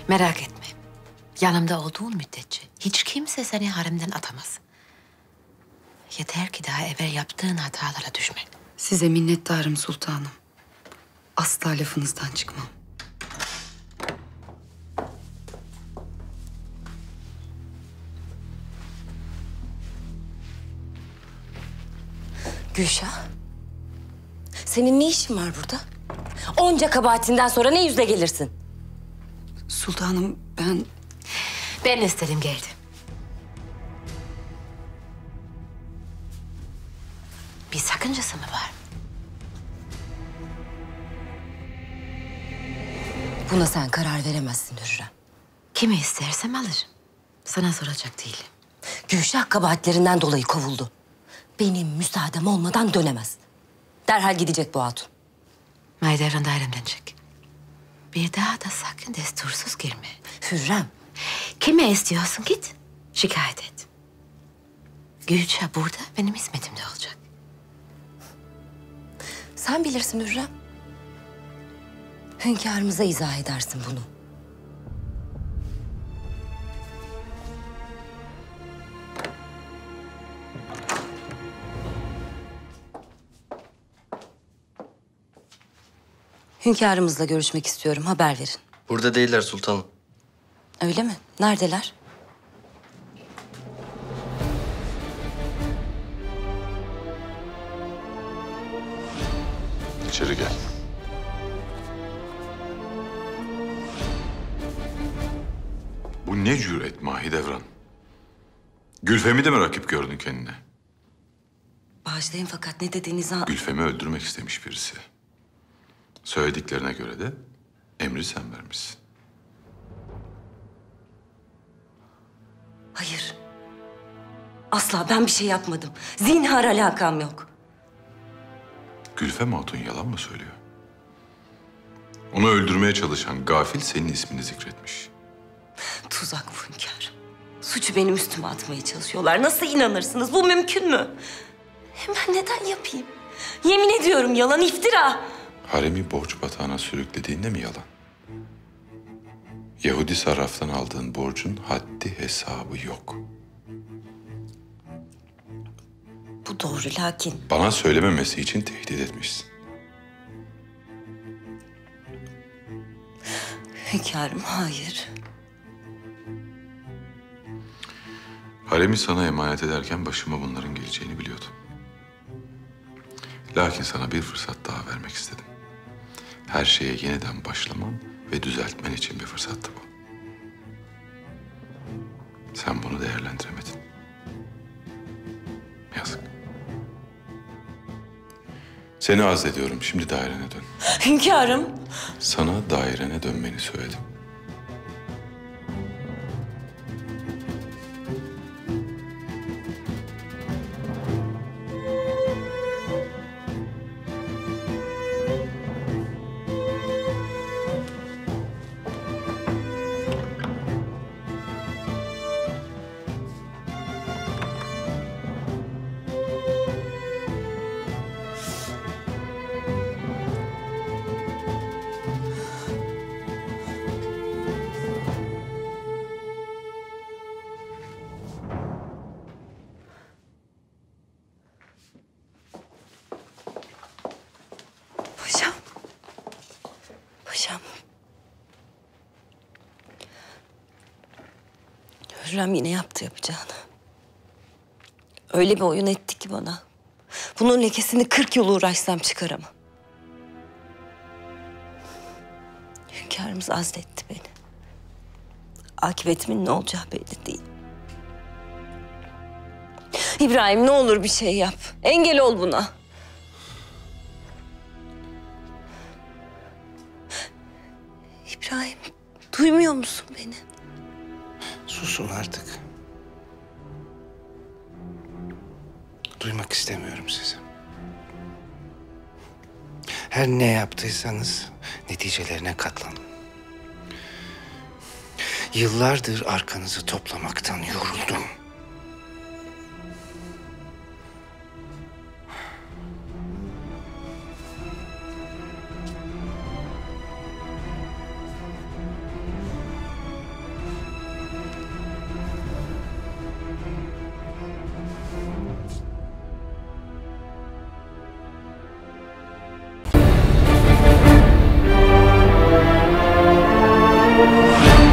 Merak etme. Yanımda olduğun müddetçe hiç kimse seni haremden atamaz. Yeter ki daha evvel yaptığın hatalara düşme. Size minnettarım sultanım. Asla lafınızdan çıkmam. Gülşah, senin ne işin var burada? Onca kabahatinden sonra ne yüzle gelirsin? Sultanım ben... Ben istedim geldi. Bir sakıncası mı var? Buna sen karar veremezsin Hürrem. Kimi istersem alırım. Sana soracak değilim. Gülşah kabahatlerinden dolayı kovuldu. Benim müsaadem olmadan dönemez. Derhal gidecek bu hatun. Mahidevran dairemden çık. Bir daha da sakın destursuz girme. Hürrem. Kime istiyorsun git. Şikayet et. Gülşah burada benim hizmetimde olacak. Sen bilirsin Hürrem. Hünkârımıza izah edersin bunu. Hünkârımızla görüşmek istiyorum. Haber verin. Burada değiller sultanım. Öyle mi? Neredeler? İçeri gel. Bu ne cüret Mahidevran? Gülfem'i de mi rakip gördün kendine? Bağışlayın fakat ne dediğinizi... Gülfem'i öldürmek istemiş birisi. Söylediklerine göre de emri sen vermişsin. Hayır. Asla ben bir şey yapmadım. Zinhar alakam yok. Gülfem Hatun yalan mı söylüyor? Onu öldürmeye çalışan gafil senin ismini zikretmiş. Tuzak bu hünkârım. Suçu benim üstüme atmaya çalışıyorlar. Nasıl inanırsınız? Bu mümkün mü? Hem ben neden yapayım? Yemin ediyorum yalan, iftira. Haremi borç batağına sürüklediğinde mi yalan? Yahudi sarraftan aldığın borcun haddi hesabı yok. Bu doğru lakin... Bana söylememesi için tehdit etmişsin. Hünkârım hayır. Haremi sana emanet ederken başıma bunların geleceğini biliyordum. Lakin sana bir fırsat daha vermek istedim. Her şeye yeniden başlaman ve düzeltmen için bir fırsattı bu. Sen bunu değerlendiremedin. Yazık. Seni azlediyorum. Şimdi dairene dön. Hünkârım. Sana dairene dönmeni söyledim. Paşam. Paşam. Hürrem yine yaptı yapacağını. Öyle bir oyun etti ki bana. Bunun lekesini 40 yıl uğraşsam çıkaramam. Hünkârımız azletti beni. Akıbetimin ne olacağı belli değil. İbrahim ne olur bir şey yap. Engel ol buna. İbrahim, duymuyor musun beni? Susun artık. Duymak istemiyorum sizi. Her ne yaptıysanız neticelerine katlanın. Yıllardır arkanızı toplamaktan yoruldum. Sultanım.